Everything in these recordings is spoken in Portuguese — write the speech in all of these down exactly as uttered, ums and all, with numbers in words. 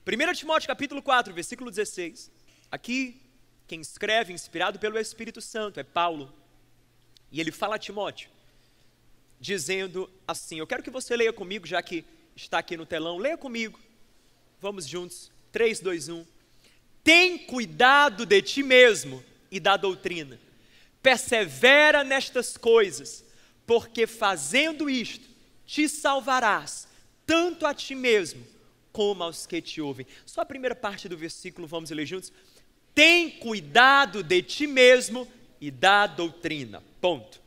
primeiro Timóteo capítulo quatro, versículo dezesseis. Aqui, quem escreve, inspirado pelo Espírito Santo, é Paulo. E ele fala a Timóteo, dizendo assim, eu quero que você leia comigo, já que está aqui no telão, leia comigo. Vamos juntos, três, dois, um. Tem cuidado de ti mesmo e da doutrina. Persevera nestas coisas, porque fazendo isto, te salvarás, tanto a ti mesmo, como aos que te ouvem. Só a primeira parte do versículo, vamos ler juntos. Tem cuidado de ti mesmo e da doutrina. Ponto.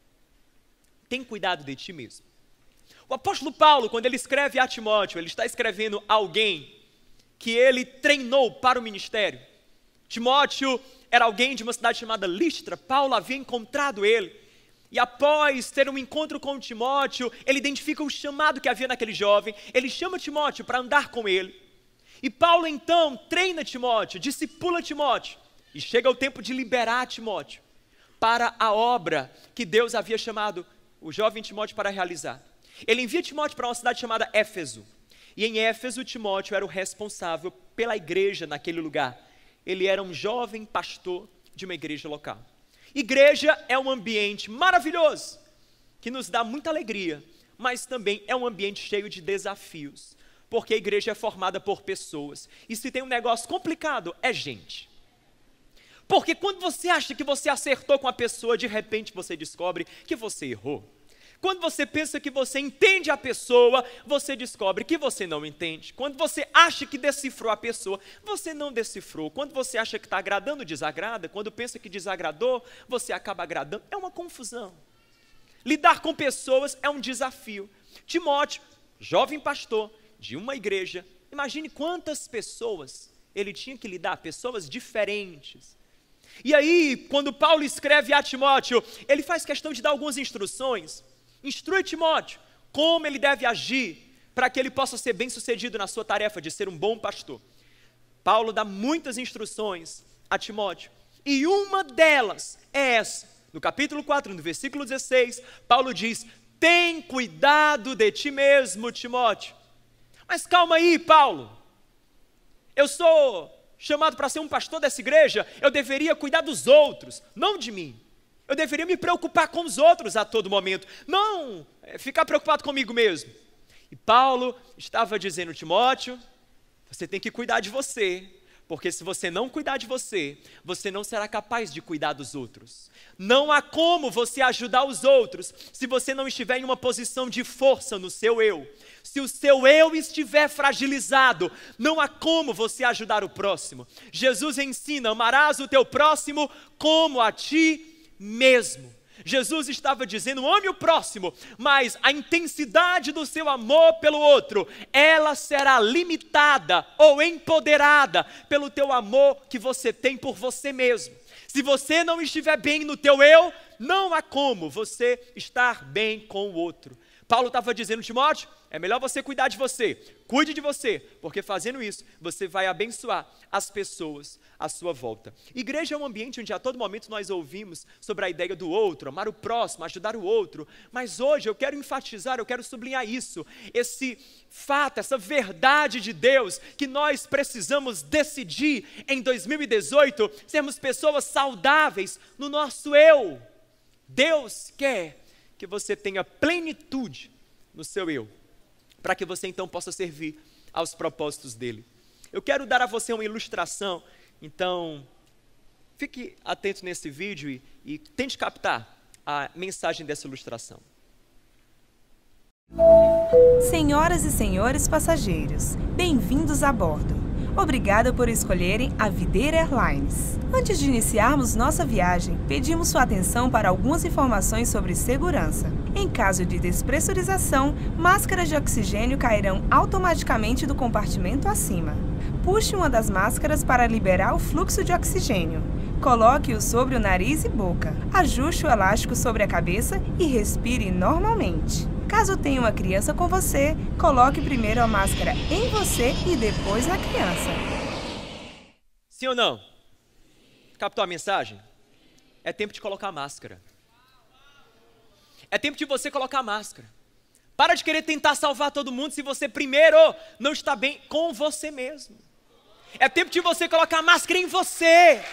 Tem cuidado de ti mesmo. O apóstolo Paulo, quando ele escreve a Timóteo, ele está escrevendo alguém que ele treinou para o ministério. Timóteo era alguém de uma cidade chamada Listra. Paulo havia encontrado ele. E após ter um encontro com Timóteo, ele identifica o chamado que havia naquele jovem. Ele chama Timóteo para andar com ele. E Paulo então treina Timóteo, discipula Timóteo. E chega o tempo de liberar Timóteo para a obra que Deus havia chamado o jovem Timóteo para realizar. Ele envia Timóteo para uma cidade chamada Éfeso. E em Éfeso, Timóteo era o responsável pela igreja naquele lugar. Ele era um jovem pastor de uma igreja local. Igreja é um ambiente maravilhoso, que nos dá muita alegria, mas também é um ambiente cheio de desafios, porque a igreja é formada por pessoas. E se tem um negócio complicado, é gente. Porque quando você acha que você acertou com a pessoa, de repente você descobre que você errou. Quando você pensa que você entende a pessoa, você descobre que você não entende. Quando você acha que decifrou a pessoa, você não decifrou. Quando você acha que está agradando, desagrada. Quando pensa que desagradou, você acaba agradando. É uma confusão. Lidar com pessoas é um desafio. Timóteo, jovem pastor de uma igreja, imagine quantas pessoas ele tinha que lidar, pessoas diferentes. E aí, quando Paulo escreve a Timóteo, ele faz questão de dar algumas instruções. Instrui Timóteo como ele deve agir para que ele possa ser bem sucedido na sua tarefa de ser um bom pastor. Paulo dá muitas instruções a Timóteo e uma delas é essa. No capítulo quatro, no versículo dezesseis, Paulo diz, tem cuidado de ti mesmo, Timóteo. Mas calma aí, Paulo, eu sou chamado para ser um pastor dessa igreja, eu deveria cuidar dos outros, não de mim. Eu deveria me preocupar com os outros a todo momento, não é, ficar preocupado comigo mesmo. E Paulo estava dizendo, Timóteo, você tem que cuidar de você, porque se você não cuidar de você, você não será capaz de cuidar dos outros. Não há como você ajudar os outros se você não estiver em uma posição de força no seu eu. Se o seu eu estiver fragilizado, não há como você ajudar o próximo. Jesus ensina, amarás o teu próximo como a ti mesmo. Jesus estava dizendo, ame o próximo, mas a intensidade do seu amor pelo outro, ela será limitada ou empoderada pelo teu amor que você tem por você mesmo. Se você não estiver bem no teu eu, não há como você estar bem com o outro. Paulo estava dizendo, Timóteo, é melhor você cuidar de você, cuide de você, porque fazendo isso, você vai abençoar as pessoas à sua volta. Igreja é um ambiente onde a todo momento nós ouvimos sobre a ideia do outro, amar o próximo, ajudar o outro, mas hoje eu quero enfatizar, eu quero sublinhar isso, esse fato, essa verdade de Deus, que nós precisamos decidir em dois mil e dezoito, sermos pessoas saudáveis no nosso eu. Deus quer que você tenha plenitude no seu eu, para que você então possa servir aos propósitos dele. Eu quero dar a você uma ilustração, então fique atento nesse vídeo e, e tente captar a mensagem dessa ilustração. Senhoras e senhores passageiros, bem-vindos a bordo. Obrigada por escolherem a Videira Airlines. Antes de iniciarmos nossa viagem, pedimos sua atenção para algumas informações sobre segurança. Em caso de despressurização, máscaras de oxigênio cairão automaticamente do compartimento acima. Puxe uma das máscaras para liberar o fluxo de oxigênio. Coloque-o sobre o nariz e boca. Ajuste o elástico sobre a cabeça e respire normalmente. Caso tenha uma criança com você, coloque primeiro a máscara em você e depois na criança. Sim ou não? Captou a mensagem? É tempo de colocar a máscara. É tempo de você colocar a máscara. Para de querer tentar salvar todo mundo se você primeiro não está bem com você mesmo. É tempo de você colocar a máscara em você.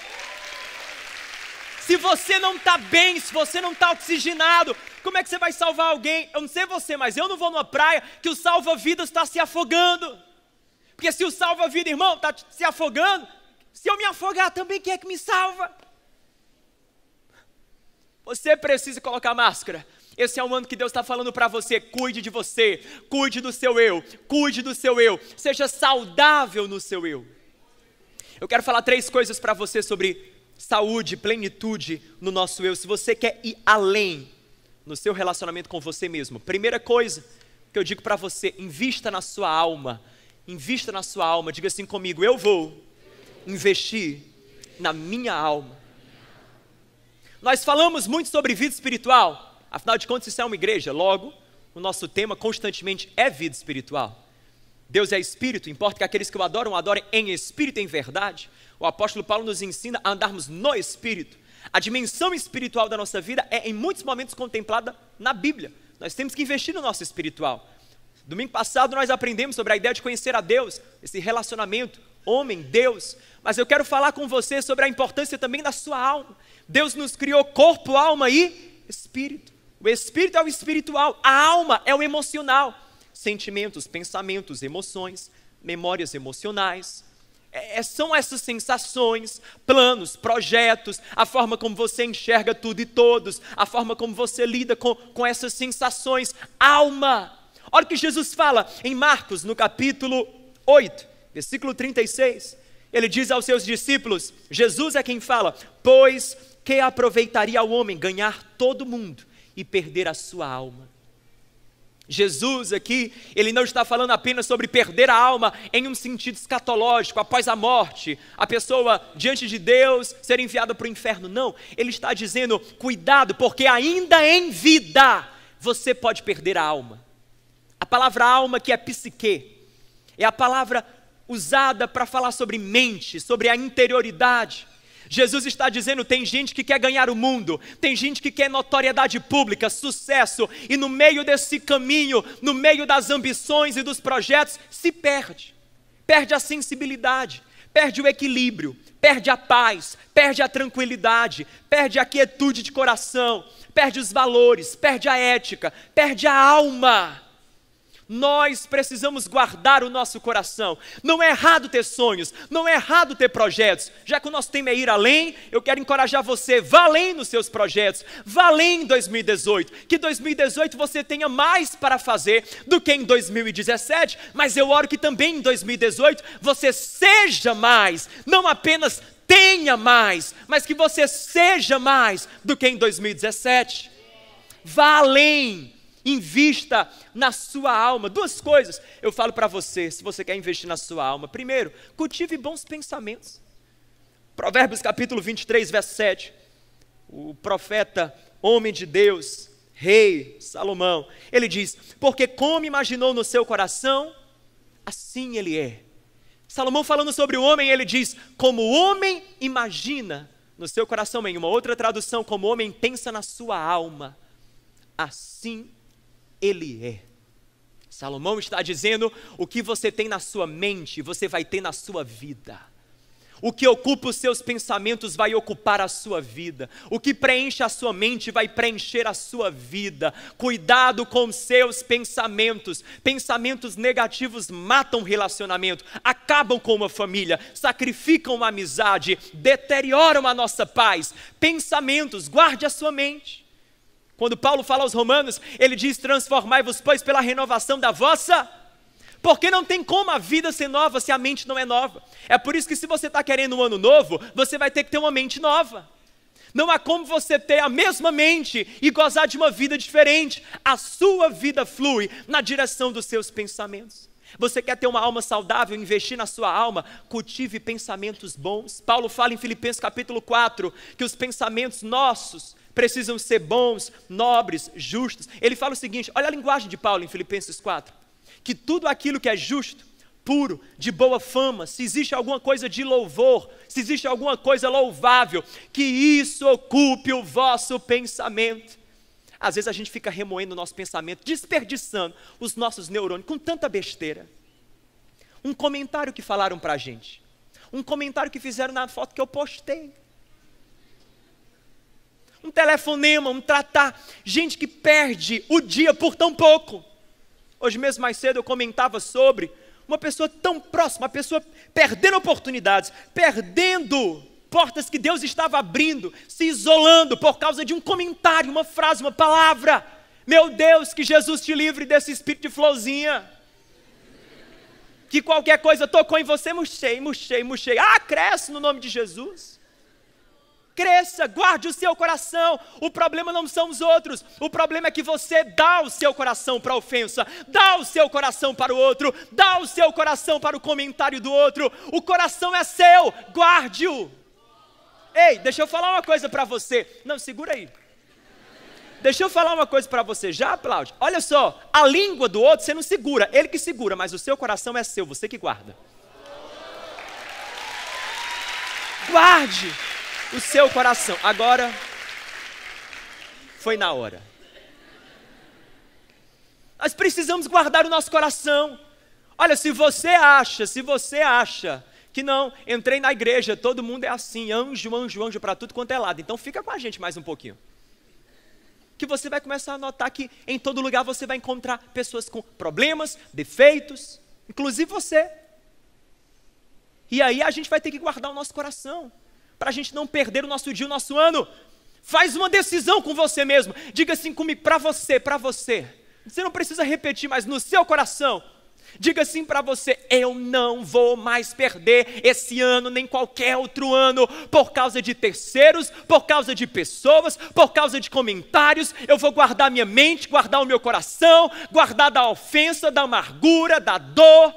Se você não está bem, se você não está oxigenado, como é que você vai salvar alguém? Eu não sei você, mas eu não vou numa praia que o salva-vidas está se afogando. Porque se o salva-vida, irmão, está se afogando, se eu me afogar também, quem é que me salva? Você precisa colocar máscara. Esse é o ano que Deus está falando para você. Cuide de você, cuide do seu eu, cuide do seu eu. Seja saudável no seu eu. Eu quero falar três coisas para você sobre saúde, plenitude no nosso eu. Se você quer ir além no seu relacionamento com você mesmo. Primeira coisa que eu digo para você, invista na sua alma. Invista na sua alma. Diga assim comigo, eu vou investir na minha alma. Nós falamos muito sobre vida espiritual. Afinal de contas, isso é uma igreja. Logo, o nosso tema constantemente é vida espiritual. Deus é espírito, importa que aqueles que o adoram, o adorem em espírito e em verdade. O apóstolo Paulo nos ensina a andarmos no espírito. A dimensão espiritual da nossa vida é em muitos momentos contemplada na Bíblia. Nós temos que investir no nosso espiritual. Domingo passado nós aprendemos sobre a ideia de conhecer a Deus, esse relacionamento homem-Deus. Mas eu quero falar com você sobre a importância também da sua alma. Deus nos criou corpo, alma e espírito. O espírito é o espiritual, a alma é o emocional. Sentimentos, pensamentos, emoções, memórias emocionais. É, são essas sensações, planos, projetos, a forma como você enxerga tudo e todos, a forma como você lida com, com essas sensações. Alma. Olha o que Jesus fala em Marcos, no capítulo oito, versículo trinta e seis. Ele diz aos seus discípulos, Jesus é quem fala, pois que aproveitaria o homem ganhar todo mundo e perder a sua alma. Jesus aqui, ele não está falando apenas sobre perder a alma em um sentido escatológico, após a morte, a pessoa diante de Deus ser enviada para o inferno, não. Ele está dizendo, cuidado, porque ainda em vida, você pode perder a alma. A palavra alma que é psique, é a palavra usada para falar sobre mente, sobre a interioridade. Jesus está dizendo, tem gente que quer ganhar o mundo, tem gente que quer notoriedade pública, sucesso, e no meio desse caminho, no meio das ambições e dos projetos, se perde, perde a sensibilidade, perde o equilíbrio, perde a paz, perde a tranquilidade, perde a quietude de coração, perde os valores, perde a ética, perde a alma. Nós precisamos guardar o nosso coração. Não é errado ter sonhos, não é errado ter projetos. Já que o nosso tema é ir além, eu quero encorajar você, vá além nos seus projetos, vá além em dois mil e dezoito. Que dois mil e dezoito você tenha mais para fazer do que em dois mil e dezessete, mas eu oro que também em dois mil e dezoito você seja mais, não apenas tenha mais, mas que você seja mais do que em dois mil e dezessete. Vá além. Invista na sua alma. Duas coisas eu falo para você, se você quer investir na sua alma. Primeiro, cultive bons pensamentos. Provérbios capítulo vinte e três, verso sete. O profeta, homem de Deus, rei Salomão, ele diz, porque como imaginou no seu coração, assim ele é. Salomão falando sobre o homem, ele diz, como o homem imagina no seu coração, em uma outra tradução, como o homem pensa na sua alma, assim ele é. Salomão está dizendo, o que você tem na sua mente, você vai ter na sua vida. O que ocupa os seus pensamentos vai ocupar a sua vida. O que preenche a sua mente vai preencher a sua vida. Cuidado com os seus pensamentos. Pensamentos negativos matam relacionamento, acabam com uma família, sacrificam uma amizade, deterioram a nossa paz. Pensamentos, guarde a sua mente. Quando Paulo fala aos Romanos, ele diz, transformai-vos, pois, pela renovação da vossa, porque não tem como a vida ser nova se a mente não é nova. É por isso que se você está querendo um ano novo, você vai ter que ter uma mente nova. Não há como você ter a mesma mente e gozar de uma vida diferente. A sua vida flui na direção dos seus pensamentos. Você quer ter uma alma saudável, investir na sua alma, cultive pensamentos bons. Paulo fala em Filipenses capítulo quatro, que os pensamentos nossos precisam ser bons, nobres, justos. Ele fala o seguinte, olha a linguagem de Paulo em Filipenses quatro, que tudo aquilo que é justo, puro, de boa fama, se existe alguma coisa de louvor, se existe alguma coisa louvável, que isso ocupe o vosso pensamento. Às vezes a gente fica remoendo o nosso pensamento, desperdiçando os nossos neurônios com tanta besteira. Um comentário que falaram pra gente. Um comentário que fizeram na foto que eu postei. Um telefonema, um tratar. Gente que perde o dia por tão pouco. Hoje mesmo mais cedo eu comentava sobre uma pessoa tão próxima, uma pessoa perdendo oportunidades, perdendo portas que Deus estava abrindo, se isolando por causa de um comentário, uma frase, uma palavra. Meu Deus, que Jesus te livre desse espírito de florzinha. Que qualquer coisa tocou em você, murchei, murchei, murchei. Ah, cresce no nome de Jesus. Cresça, guarde o seu coração. O problema não são os outros. O problema é que você dá o seu coração para a ofensa, dá o seu coração para o outro, dá o seu coração para o comentário do outro. O coração é seu, guarde-o. Ei, deixa eu falar uma coisa para você. Não, segura aí. Deixa eu falar uma coisa para você, já aplaude. Olha só, a língua do outro você não segura, ele que segura, mas o seu coração é seu, você que guarda. Guarde o seu coração. Agora, foi na hora. Nós precisamos guardar o nosso coração. Olha, se você acha, se você acha que não, entrei na igreja, todo mundo é assim, anjo, anjo, anjo para tudo quanto é lado, então fica com a gente mais um pouquinho. Que você vai começar a notar que em todo lugar você vai encontrar pessoas com problemas, defeitos, inclusive você. E aí a gente vai ter que guardar o nosso coração, para a gente não perder o nosso dia, o nosso ano. Faz uma decisão com você mesmo, diga assim comigo, para você, para você. Você não precisa repetir, mas no seu coração, diga assim para você, eu não vou mais perder esse ano, nem qualquer outro ano, por causa de terceiros, por causa de pessoas, por causa de comentários. Eu vou guardar minha mente, guardar o meu coração, guardar da ofensa, da amargura, da dor.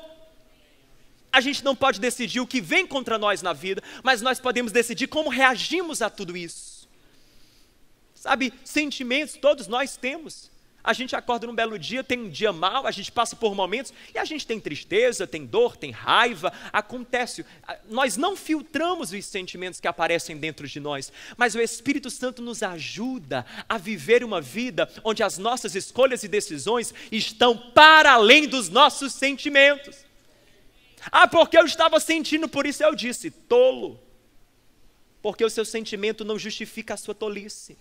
A gente não pode decidir o que vem contra nós na vida, mas nós podemos decidir como reagimos a tudo isso. Sabe, sentimentos todos nós temos. A gente acorda num belo dia, tem um dia mau, a gente passa por momentos e a gente tem tristeza, tem dor, tem raiva, acontece. Nós não filtramos os sentimentos que aparecem dentro de nós, mas o Espírito Santo nos ajuda a viver uma vida onde as nossas escolhas e decisões estão para além dos nossos sentimentos. Ah, porque eu estava sentindo, por isso eu disse, tolo. Porque o seu sentimento não justifica a sua tolice.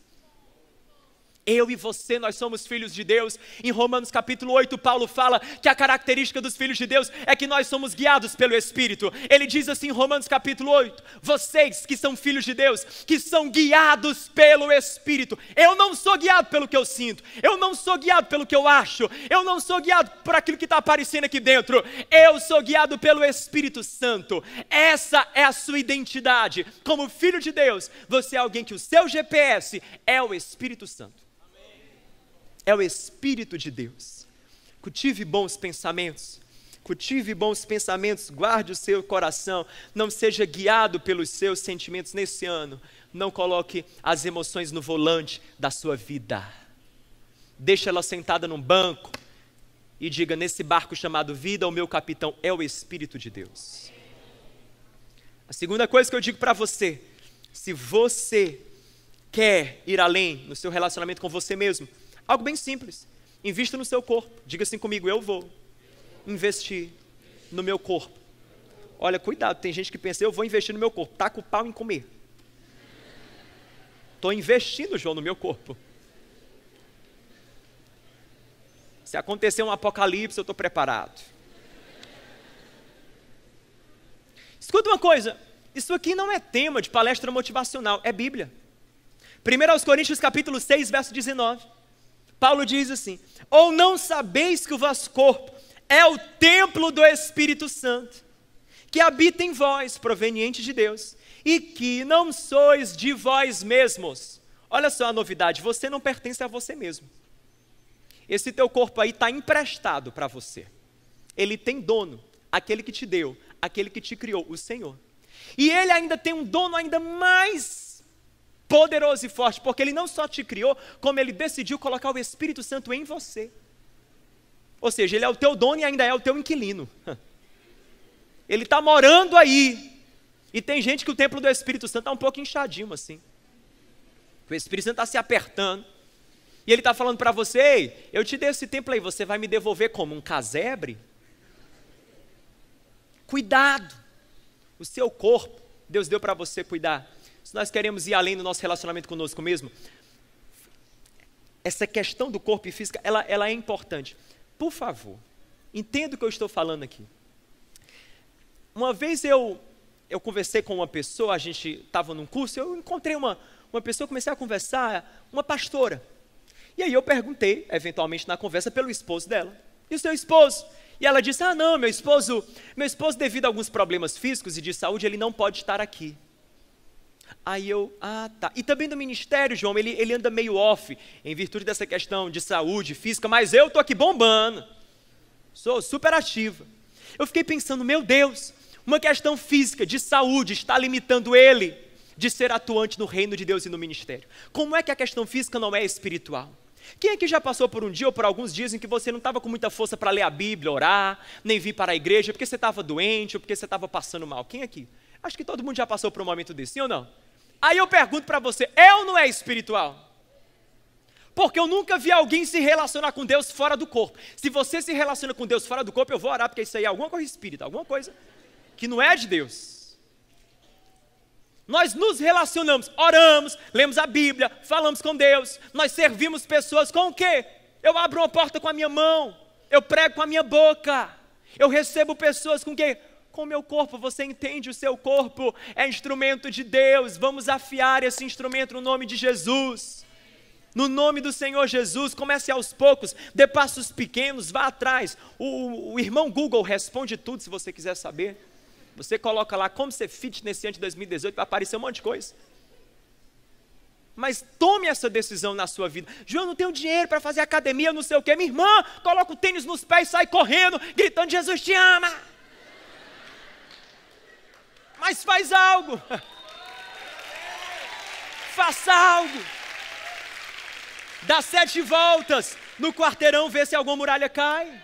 Eu e você, nós somos filhos de Deus. Em Romanos capítulo oito, Paulo fala que a característica dos filhos de Deus é que nós somos guiados pelo Espírito. Ele diz assim em Romanos capítulo oito, vocês que são filhos de Deus, que são guiados pelo Espírito. Eu não sou guiado pelo que eu sinto, eu não sou guiado pelo que eu acho, eu não sou guiado por aquilo que está aparecendo aqui dentro, eu sou guiado pelo Espírito Santo. Essa é a sua identidade. Como filho de Deus, você é alguém que o seu G P S é o Espírito Santo. É o Espírito de Deus. Cultive bons pensamentos. Cultive bons pensamentos. Guarde o seu coração. Não seja guiado pelos seus sentimentos nesse ano. Não coloque as emoções no volante da sua vida. Deixe ela sentada num banco e diga, nesse barco chamado vida, o meu capitão é o Espírito de Deus. A segunda coisa que eu digo para você, se você quer ir além no seu relacionamento com você mesmo, algo bem simples, invista no seu corpo. Diga assim comigo, eu vou investir no meu corpo. Olha, cuidado, tem gente que pensa, eu vou investir no meu corpo, taca o pau em comer. Estou investindo, João, no meu corpo. Se acontecer um apocalipse, eu estou preparado. Escuta uma coisa, isso aqui não é tema de palestra motivacional, é Bíblia. primeiro aos Coríntios capítulo seis, verso dezenove. Paulo diz assim, ou não sabeis que o vosso corpo é o templo do Espírito Santo, que habita em vós, proveniente de Deus, e que não sois de vós mesmos. Olha só a novidade, você não pertence a você mesmo. Esse teu corpo aí está emprestado para você. Ele tem dono, aquele que te deu, aquele que te criou, o Senhor. E ele ainda tem um dono ainda mais poderoso e forte, porque ele não só te criou, como ele decidiu colocar o Espírito Santo em você. Ou seja, ele é o teu dono e ainda é o teu inquilino. Ele está morando aí. E tem gente que o templo do Espírito Santo está um pouco inchadinho assim. O Espírito Santo está se apertando. E ele está falando para você: ei, eu te dei esse templo aí, você vai me devolver como? Um casebre? Cuidado, o seu corpo, Deus deu para você cuidar. Se nós queremos ir além do nosso relacionamento conosco mesmo, essa questão do corpo e física, ela, ela é importante. Por favor, entenda o que eu estou falando aqui. Uma vez eu, eu conversei com uma pessoa, a gente estava num curso, eu encontrei uma, uma pessoa, comecei a conversar, uma pastora. E aí eu perguntei, eventualmente na conversa, pelo esposo dela. E o seu esposo? E ela disse: ah não, meu esposo, meu esposo devido a alguns problemas físicos e de saúde, ele não pode estar aqui. Aí eu, ah tá, e também no ministério, João, ele, ele anda meio off, em virtude dessa questão de saúde física, mas eu estou aqui bombando, sou super ativa. Eu fiquei pensando, meu Deus, uma questão física, de saúde, está limitando ele de ser atuante no reino de Deus e no ministério. Como é que a questão física não é espiritual? Quem aqui já passou por um dia ou por alguns dias em que você não estava com muita força para ler a Bíblia, orar, nem vir para a igreja, porque você estava doente ou porque você estava passando mal? Quem aqui? Acho que todo mundo já passou por um momento desse, sim ou não? Aí eu pergunto para você, é ou não é espiritual? Porque eu nunca vi alguém se relacionar com Deus fora do corpo. Se você se relaciona com Deus fora do corpo, eu vou orar, porque isso aí é alguma coisa espírita, alguma coisa que não é de Deus. Nós nos relacionamos, oramos, lemos a Bíblia, falamos com Deus, nós servimos pessoas com o quê? Eu abro uma porta com a minha mão, eu prego com a minha boca, eu recebo pessoas com o quê? Com o meu corpo. Você entende? O seu corpo é instrumento de Deus. Vamos afiar esse instrumento no nome de Jesus. No nome do Senhor Jesus, comece aos poucos, dê passos pequenos, vá atrás. O, o irmão Google responde tudo se você quiser saber. Você coloca lá como ser fit nesse ano de dois mil e dezoito, vai aparecer um monte de coisa. Mas tome essa decisão na sua vida. João, não tenho dinheiro para fazer academia, não sei o quê. Minha irmã, coloca o tênis nos pés e sai correndo, gritando: Jesus te ama. Mas faz algo. Faça algo. Dá sete voltas no quarteirão, vê se alguma muralha cai.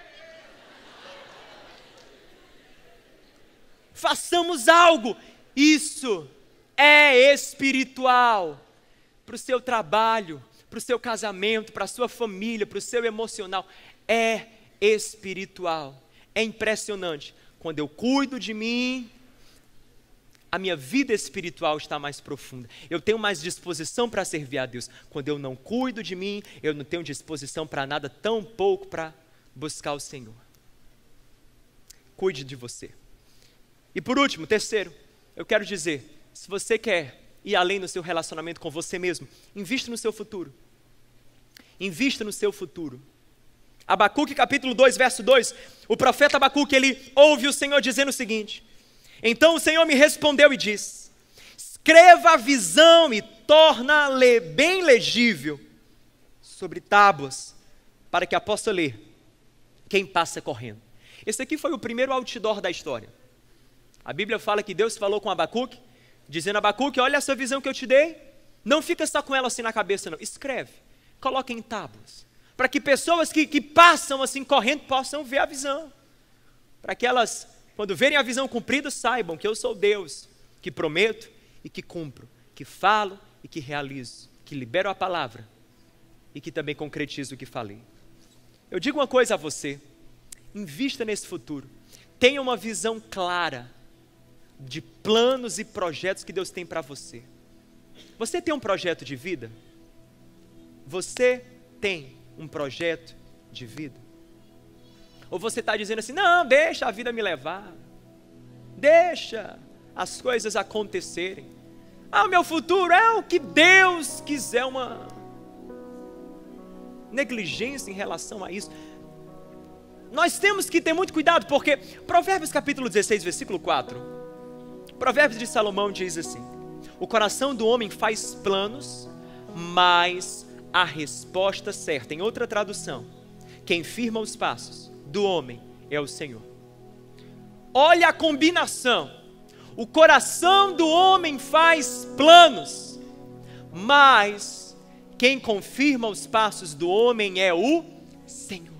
Façamos algo. Isso é espiritual. Para o seu trabalho, para o seu casamento, para a sua família, para o seu emocional. É espiritual. É impressionante. Quando eu cuido de mim, a minha vida espiritual está mais profunda. Eu tenho mais disposição para servir a Deus. Quando eu não cuido de mim, eu não tenho disposição para nada, tão pouco para buscar o Senhor. Cuide de você. E por último, terceiro, eu quero dizer, se você quer ir além no seu relacionamento com você mesmo, invista no seu futuro. Invista no seu futuro. Abacuque capítulo dois, verso dois, o profeta Abacuque, ele ouve o Senhor dizendo o seguinte: então o Senhor me respondeu e disse: escreva a visão e torna-a bem legível sobre tábuas, para que a possa ler quem passa correndo. Esse aqui foi o primeiro outdoor da história. A Bíblia fala que Deus falou com Abacuque, dizendo: Abacuque, olha essa visão que eu te dei, não fica só com ela assim na cabeça não, escreve, coloca em tábuas, para que pessoas que, que passam assim correndo possam ver a visão, para que elas, quando verem a visão cumprida, saibam que eu sou Deus, que prometo e que cumpro, que falo e que realizo, que libero a palavra e que também concretizo o que falei. Eu digo uma coisa a você, invista nesse futuro, tenha uma visão clara de planos e projetos que Deus tem para você. Você tem um projeto de vida? Você tem um projeto de vida? Ou você está dizendo assim: não, deixa a vida me levar, deixa as coisas acontecerem, ah, o meu futuro é o que Deus quiser. Uma negligência em relação a isso. Nós temos que ter muito cuidado, porque Provérbios capítulo dezesseis, versículo quatro, Provérbios de Salomão diz assim: o coração do homem faz planos, mas a resposta certa, em outra tradução, quem firma os passos do homem é o Senhor. Olha a combinação, o coração do homem faz planos, mas quem confirma os passos do homem é o Senhor.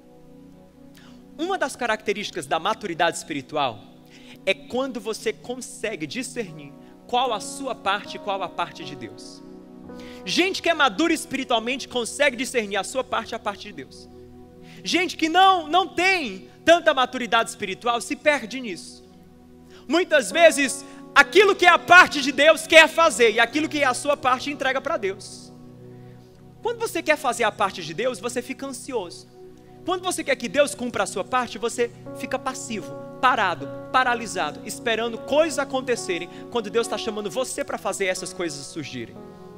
Uma das características da maturidade espiritual é quando você consegue discernir qual a sua parte e qual a parte de Deus. Gente que é madura espiritualmente consegue discernir a sua parte e a parte de Deus. Gente que não, não tem tanta maturidade espiritual se perde nisso. Muitas vezes, aquilo que é a parte de Deus quer fazer, e aquilo que é a sua parte entrega para Deus. Quando você quer fazer a parte de Deus, você fica ansioso. Quando você quer que Deus cumpra a sua parte, você fica passivo, parado, paralisado, esperando coisas acontecerem, quando Deus está chamando você para fazer essas coisas surgirem.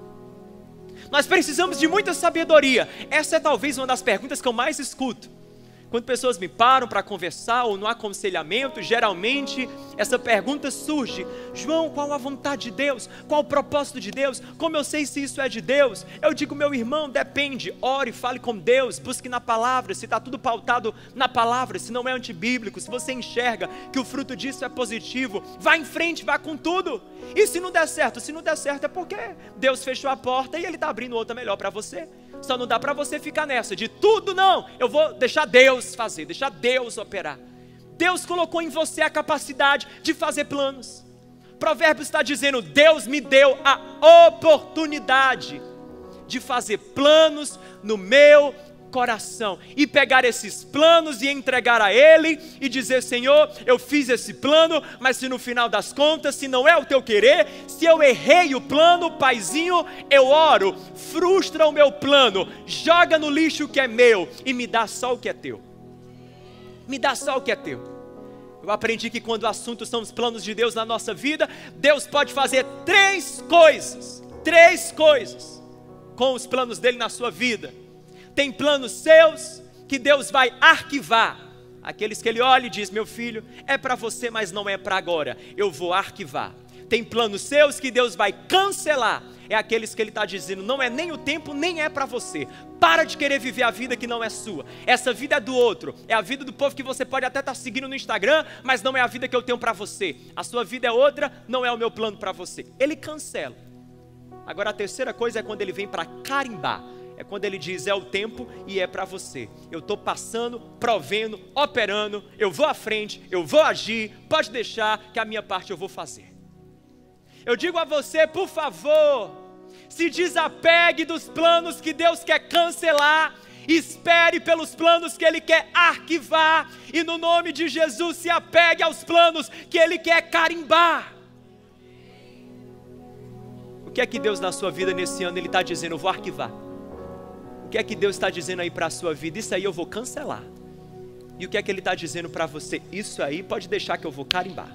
Nós precisamos de muita sabedoria. Essa é talvez uma das perguntas que eu mais escuto. Quando pessoas me param para conversar ou no aconselhamento, geralmente essa pergunta surge: João, qual a vontade de Deus? Qual o propósito de Deus? Como eu sei se isso é de Deus? Eu digo, meu irmão, depende. Ore, fale com Deus, busque na palavra. Se está tudo pautado na palavra, se não é antibíblico, se você enxerga que o fruto disso é positivo, vá em frente, vá com tudo. E se não der certo? Se não der certo é porque Deus fechou a porta e Ele está abrindo outra melhor para você. Só não dá para você ficar nessa de tudo não, eu vou deixar Deus fazer, deixar Deus operar. Deus colocou em você a capacidade de fazer planos. Provérbios está dizendo, Deus me deu a oportunidade de fazer planos no meu coração, e pegar esses planos e entregar a Ele, e dizer, Senhor, eu fiz esse plano, mas se no final das contas, se não é o teu querer, se eu errei o plano, Paizinho, eu oro, frustra o meu plano, joga no lixo o que é meu, e me dá só o que é teu, me dá só o que é teu. Eu aprendi que quando o assunto são os planos de Deus na nossa vida, Deus pode fazer três coisas, três coisas, com os planos dele na sua vida. Tem planos seus que Deus vai arquivar, aqueles que Ele olha e diz, meu filho, é para você, mas não é para agora, eu vou arquivar. Tem planos seus que Deus vai cancelar, é aqueles que Ele está dizendo, não é nem o tempo, nem é para você. Para de querer viver a vida que não é sua, essa vida é do outro, é a vida do povo que você pode até estar seguindo no Instagram, mas não é a vida que eu tenho para você. A sua vida é outra, não é o meu plano para você. Ele cancela. Agora a terceira coisa é quando Ele vem para carimbar. É quando Ele diz, é o tempo e é para você. Eu estou passando, provendo, operando, eu vou à frente, eu vou agir, pode deixar que a minha parte eu vou fazer. Eu digo a você, por favor, se desapegue dos planos que Deus quer cancelar, espere pelos planos que Ele quer arquivar, e no nome de Jesus se apegue aos planos que Ele quer carimbar. O que é que Deus na sua vida nesse ano Ele está dizendo, eu vou arquivar? O que é que Deus está dizendo aí para a sua vida? Isso aí eu vou cancelar. E o que é que Ele está dizendo para você? Isso aí pode deixar que eu vou carimbar.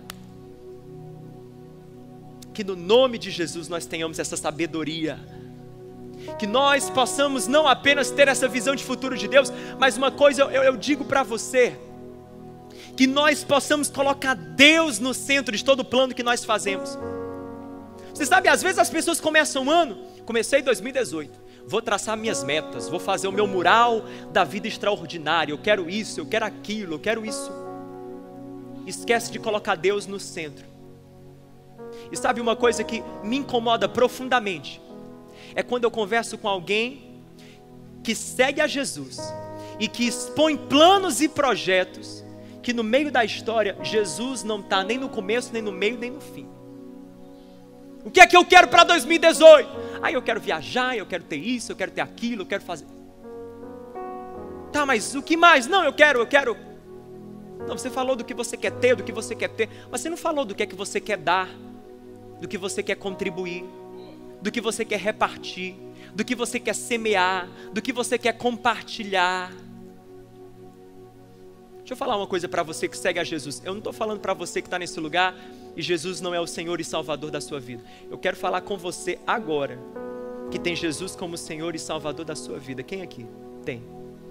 Que no nome de Jesus nós tenhamos essa sabedoria. Que nós possamos não apenas ter essa visão de futuro de Deus, mas uma coisa eu, eu digo para você. Que nós possamos colocar Deus no centro de todo o plano que nós fazemos. Você sabe, às vezes as pessoas começam um ano, comecei em dois mil e dezoito. Vou traçar minhas metas, vou fazer o meu mural da vida extraordinária, eu quero isso, eu quero aquilo, eu quero isso. Esquece de colocar Deus no centro. E sabe uma coisa que me incomoda profundamente? É quando eu converso com alguém que segue a Jesus e que expõe planos e projetos que no meio da história Jesus não está nem no começo, nem no meio, nem no fim. O que é que eu quero para dois mil e dezoito? Ah, eu quero viajar, eu quero ter isso, eu quero ter aquilo, eu quero fazer. Tá, mas o que mais? Não, eu quero, eu quero. Não, você falou do que você quer ter, do que você quer ter, mas você não falou do que é que você quer dar, do que você quer contribuir, do que você quer repartir, do que você quer semear, do que você quer compartilhar. Deixa eu falar uma coisa para você que segue a Jesus. Eu não estou falando para você que está nesse lugar e Jesus não é o Senhor e Salvador da sua vida. Eu quero falar com você agora, que tem Jesus como Senhor e Salvador da sua vida. Quem aqui? Tem.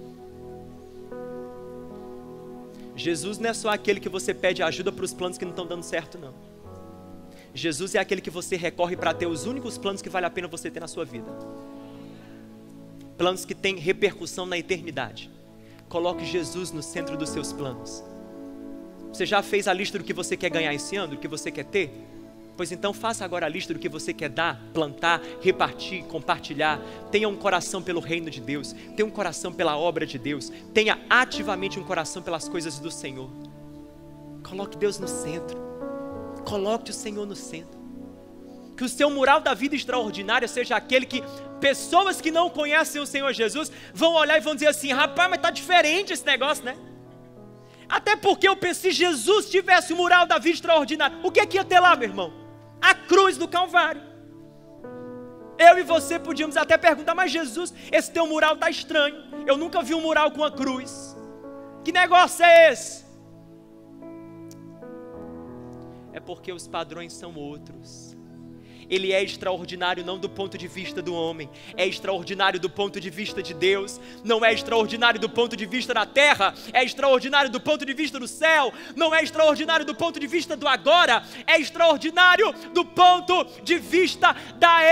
Jesus não é só aquele que você pede ajuda para os planos que não estão dando certo, não. Jesus é aquele que você recorre para ter os únicos planos que vale a pena você ter na sua vida. Planos que têm repercussão na eternidade. Coloque Jesus no centro dos seus planos. Você já fez a lista do que você quer ganhar esse ano, do que você quer ter? Pois então faça agora a lista do que você quer dar, plantar, repartir, compartilhar. Tenha um coração pelo reino de Deus, tenha um coração pela obra de Deus, tenha ativamente um coração pelas coisas do Senhor. Coloque Deus no centro, coloque o Senhor no centro. Que o seu mural da vida extraordinária seja aquele que pessoas que não conhecem o Senhor Jesus vão olhar e vão dizer assim: rapaz, mas está diferente esse negócio, né? Até porque eu penso, se Jesus tivesse o mural da vida extraordinária, o que é que ia ter lá, meu irmão? A cruz do Calvário. Eu e você podíamos até perguntar: mas Jesus, esse teu mural está estranho, eu nunca vi um mural com a cruz. Que negócio é esse? É porque os padrões são outros. Ele é extraordinário não do ponto de vista do homem, é extraordinário do ponto de vista de Deus. Não é extraordinário do ponto de vista da terra, é extraordinário do ponto de vista do céu. Não é extraordinário do ponto de vista do agora, é extraordinário do ponto de vista da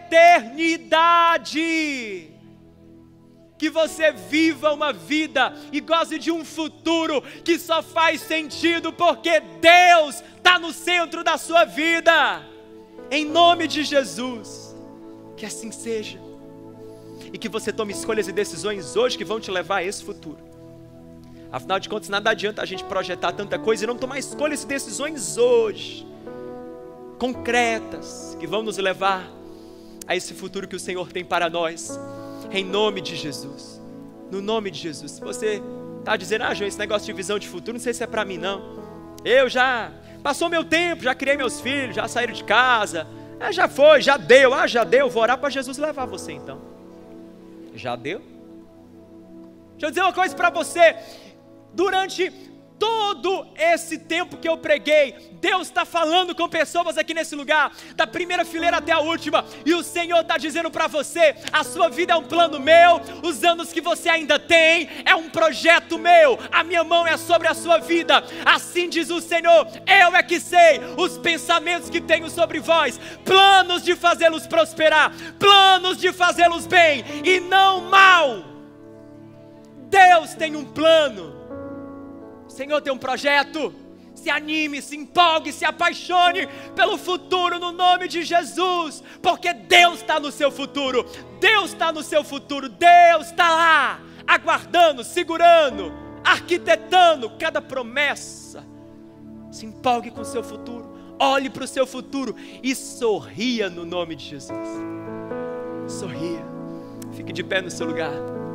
eternidade. Que você viva uma vida e goze de um futuro que só faz sentido porque Deus está no centro da sua vida. Em nome de Jesus, que assim seja. E que você tome escolhas e decisões hoje que vão te levar a esse futuro. Afinal de contas, nada adianta a gente projetar tanta coisa e não tomar escolhas e decisões hoje, concretas, que vão nos levar a esse futuro que o Senhor tem para nós. Em nome de Jesus. No nome de Jesus. Se você está dizendo: ah, João, esse negócio de visão de futuro, não sei se é para mim não. Eu já... Passou meu tempo, já criei meus filhos, já saíram de casa, é, já foi, já deu, ah, já deu, vou orar para Jesus levar você então. Já deu? Deixa eu dizer uma coisa para você, durante todo esse tempo que eu preguei, Deus está falando com pessoas aqui nesse lugar, da primeira fileira até a última, e o Senhor está dizendo para você: a sua vida é um plano meu, os anos que você ainda tem, é um projeto meu, a minha mão é sobre a sua vida, assim diz o Senhor, eu é que sei os pensamentos que tenho sobre vós, planos de fazê-los prosperar, planos de fazê-los bem, e não mal. Deus tem um plano, o Senhor tem um projeto. Se anime, se empolgue, se apaixone pelo futuro no nome de Jesus, porque Deus está no seu futuro, Deus está no seu futuro, Deus está lá, aguardando, segurando, arquitetando cada promessa. Se empolgue com o seu futuro, olhe para o seu futuro e sorria no nome de Jesus. Sorria, fique de pé no seu lugar.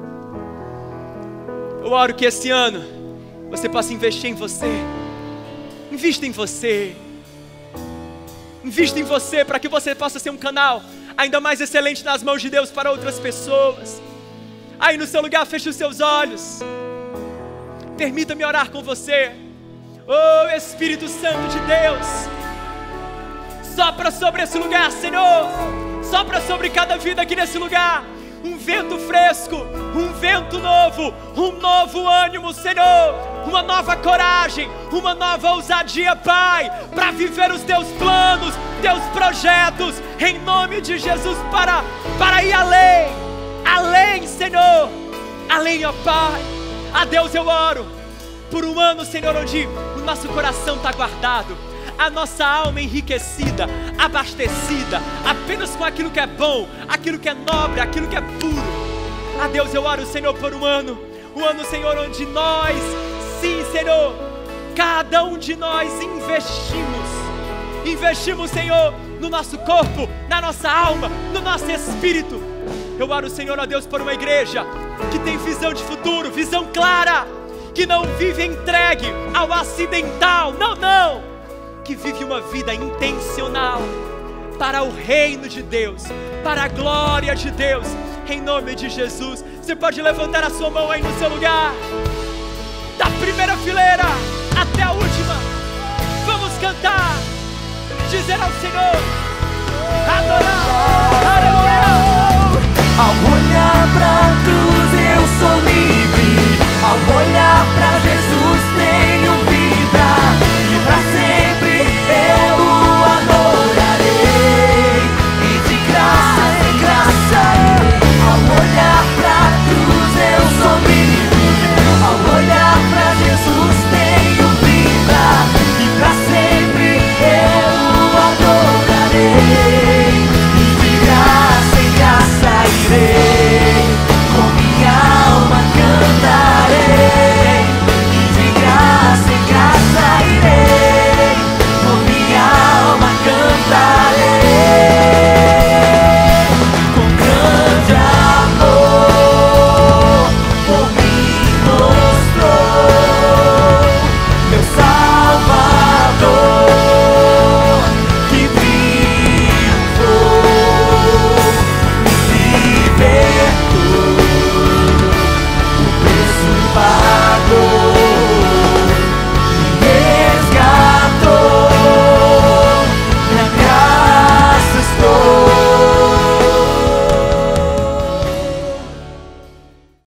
Eu oro que esse ano você possa investir em você. Invista em você. Invista em você para que você possa ser um canal ainda mais excelente nas mãos de Deus para outras pessoas. Aí no seu lugar, feche os seus olhos. Permita-me orar com você. Oh Espírito Santo de Deus, sopra sobre esse lugar, Senhor. Sopra sobre cada vida aqui nesse lugar. Um vento fresco, um vento novo, um novo ânimo, Senhor, uma nova coragem, uma nova ousadia, Pai, para viver os Teus planos, Teus projetos, em nome de Jesus, para, para ir além, além, Senhor, além, ó Pai. A Deus eu oro por um ano, Senhor, onde o nosso coração está guardado, a nossa alma enriquecida, abastecida, apenas com aquilo que é bom, aquilo que é nobre, aquilo que é puro. A Deus eu oro, Senhor, por um ano, um ano, Senhor, onde nós, sim, Senhor, cada um de nós investimos, investimos, Senhor, no nosso corpo, na nossa alma, no nosso espírito. Eu oro, Senhor, ó Deus, por uma igreja que tem visão de futuro, visão clara, que não vive entregue ao acidental, não, não, que vive uma vida intencional para o reino de Deus, para a glória de Deus, em nome de Jesus. Você pode levantar a sua mão aí no seu lugar, da primeira fileira até a última. Vamos cantar, dizer ao Senhor, adorar.